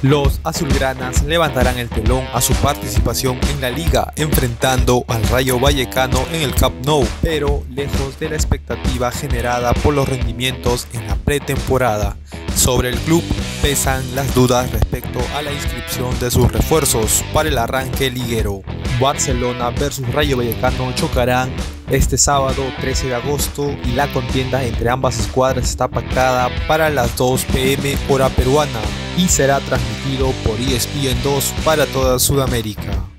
Los azulgranas levantarán el telón a su participación en la liga, enfrentando al Rayo Vallecano en el Camp Nou, pero lejos de la expectativa generada por los rendimientos en la pretemporada. Sobre el club pesan las dudas respecto a la inscripción de sus refuerzos para el arranque liguero. Barcelona versus Rayo Vallecano chocarán este sábado 13 de agosto y la contienda entre ambas escuadras está pactada para las 2 p.m. hora peruana y será transmitido por ESPN 2 para toda Sudamérica.